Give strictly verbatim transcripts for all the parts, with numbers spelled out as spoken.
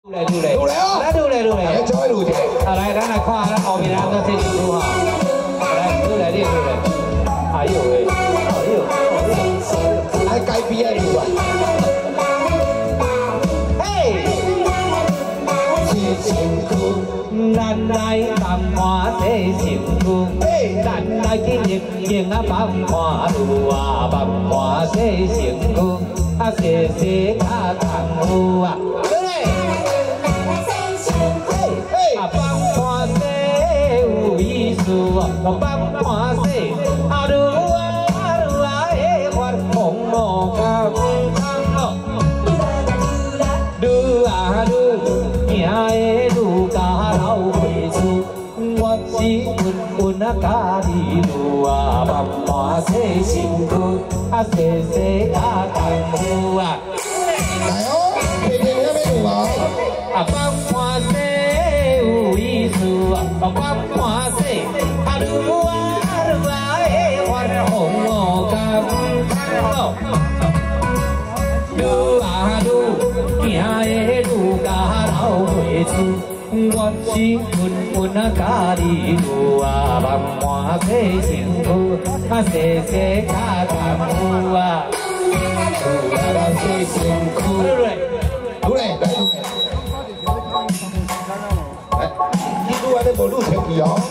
来录来，录来哦，来录来录来，来做一录者。啊，来，咱来看咱后面咱个这首歌哈，来录来练录来。哎呦喂，哎呦，哎呦，来改编的录啊。嘿，是身躯，咱来放看这身躯，嘿，咱来去认认啊放看路啊，放看这身躯，啊细细啊功夫啊。 啊，放看西有意思哦，放看西啊，愈啊愈啊会发红哦，甲唔通哦，愈啊愈行的愈加老岁数，我是稳稳啊家己愈啊，放看西身躯啊，细细啊功夫啊，来哦，天天要咩舞啊？啊，放看西。 有意思啊，放看西，啊愈啊愈啊会发红哦，甲唔通哦，愈啊愈行的愈加老岁数，我是稳稳啊家己愈啊，放看西身躯，啊细细加功夫啊，愈啊细身躯，好嘞，来。 你安尼无录成去哦。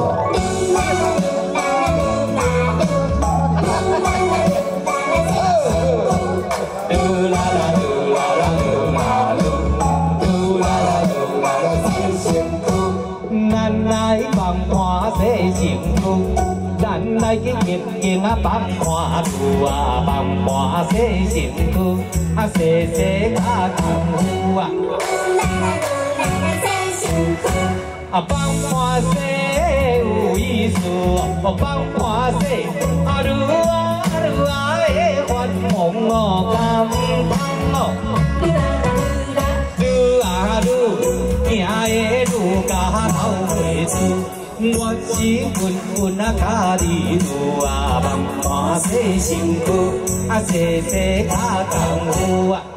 嘟啦啦嘟啦啦嘟啦嘟，嘟啦啦嘟啦啦细身躯，咱来放看细身躯，咱来去认认啊放看路啊，放看细身躯，啊细细啊功夫啊。 啊，放看西有意思哦，放看西啊，愈啊愈啊会发红哦，甲唔通哦，愈啊愈行的愈加老岁数，我是稳稳啊家己愈啊，放看西身躯啊，细细加功夫啊，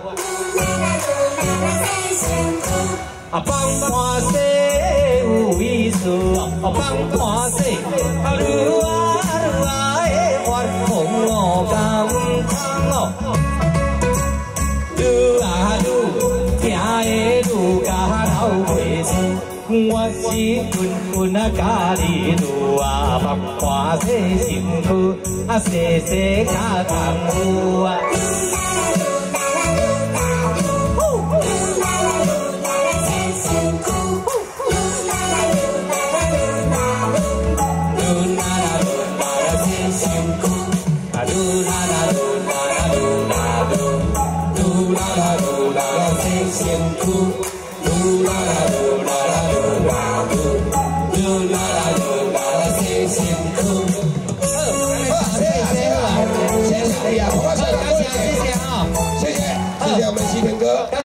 啊，放看西。 有意思哦，放看西，啊愈啊愈啊会发红哦，甲唔通哦，愈啊愈行的愈加老岁数，我是稳稳啊家己愈啊，放看西身躯，啊细细加功夫啊。 身躯，噜啦啦噜